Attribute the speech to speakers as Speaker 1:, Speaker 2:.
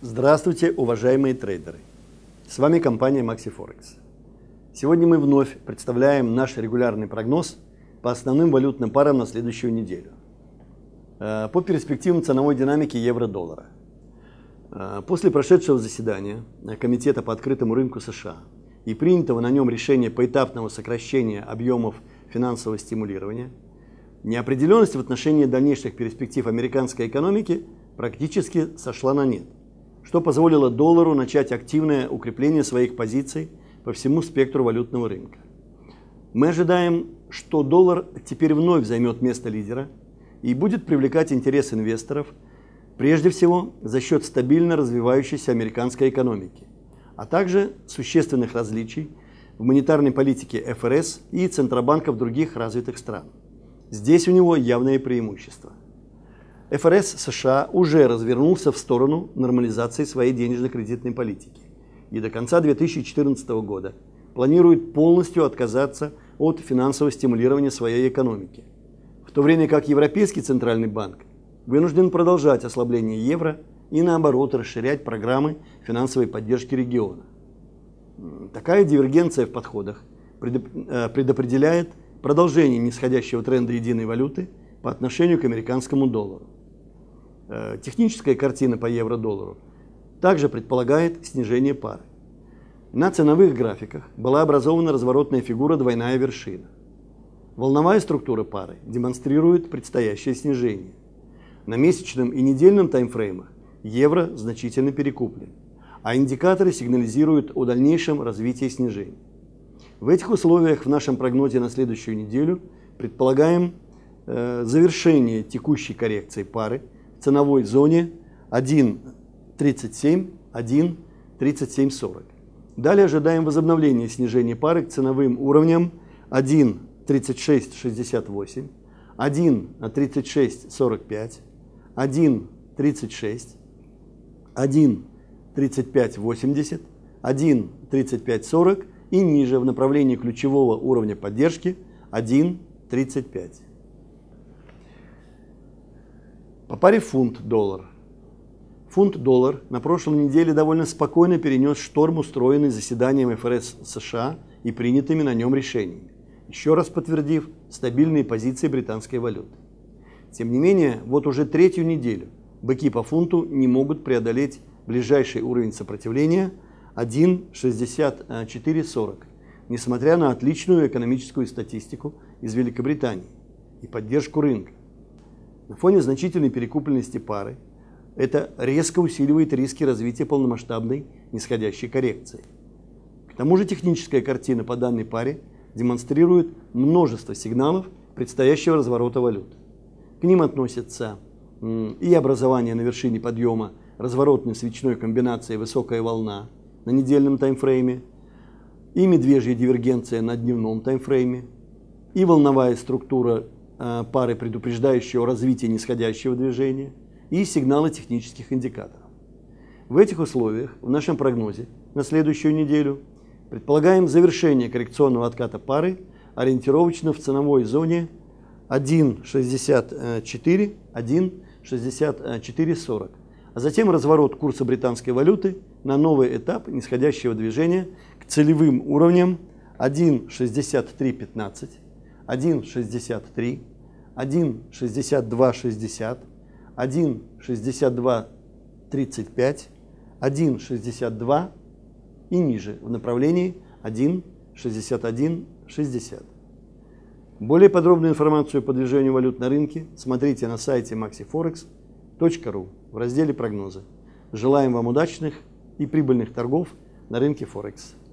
Speaker 1: Здравствуйте, уважаемые трейдеры! С вами компания MaxiForex. Сегодня мы вновь представляем наш регулярный прогноз по основным валютным парам на следующую неделю. По перспективам ценовой динамики евро-доллара. После прошедшего заседания Комитета по открытому рынку США и принятого на нем решения поэтапного сокращения объемов финансового стимулирования, неопределенность в отношении дальнейших перспектив американской экономики практически сошла на нет, что позволило доллару начать активное укрепление своих позиций по всему спектру валютного рынка. Мы ожидаем, что доллар теперь вновь займет место лидера и будет привлекать интерес инвесторов, прежде всего за счет стабильно развивающейся американской экономики, а также существенных различий в монетарной политике ФРС и центробанков других развитых стран. Здесь у него явное преимущество. ФРС США уже развернулся в сторону нормализации своей денежно-кредитной политики и до конца 2014 года планирует полностью отказаться от финансового стимулирования своей экономики, в то время как Европейский центральный банк вынужден продолжать ослабление евро и наоборот расширять программы финансовой поддержки региона. Такая дивергенция в подходах предопределяет продолжение нисходящего тренда единой валюты по отношению к американскому доллару. Техническая картина по евро-доллару также предполагает снижение пары. На ценовых графиках была образована разворотная фигура «двойная вершина». Волновая структура пары демонстрирует предстоящее снижение. На месячном и недельном таймфреймах евро значительно перекуплен, а индикаторы сигнализируют о дальнейшем развитии снижения. В этих условиях в нашем прогнозе на следующую неделю предполагаем завершение текущей коррекции пары в ценовой зоне 1.37, 1.3740. Далее ожидаем возобновления снижения пары к ценовым уровням 1.3668, 1.3645, 1.36, 1.3580, 1.3540 и ниже в направлении ключевого уровня поддержки 1.35. По паре фунт-доллар. Фунт-доллар на прошлой неделе довольно спокойно перенес шторм, устроенный заседанием ФРС США и принятыми на нем решениями, еще раз подтвердив стабильные позиции британской валюты. Тем не менее, вот уже третью неделю быки по фунту не могут преодолеть ближайший уровень сопротивления 1.6440, несмотря на отличную экономическую статистику из Великобритании и поддержку рынка. На фоне значительной перекупленности пары это резко усиливает риски развития полномасштабной нисходящей коррекции. К тому же техническая картина по данной паре демонстрирует множество сигналов предстоящего разворота валют. К ним относятся и образование на вершине подъема разворотной свечной комбинации «высокая волна» на недельном таймфрейме, и медвежья дивергенция на дневном таймфрейме, и волновая структура пары, предупреждающая о развитии нисходящего движения, и сигналы технических индикаторов. В этих условиях в нашем прогнозе на следующую неделю предполагаем завершение коррекционного отката пары ориентировочно в ценовой зоне 1.64, 1.6440, а затем разворот курса британской валюты на новый этап нисходящего движения к целевым уровням 1.6315, 1.63, 1.6260, 1.6235, 1.62 и ниже в направлении 1.6160. Более подробную информацию по движению валют на рынке смотрите на сайте maxiforex.ru в разделе «Прогнозы». Желаем вам удачных и прибыльных торгов на рынке Форекс.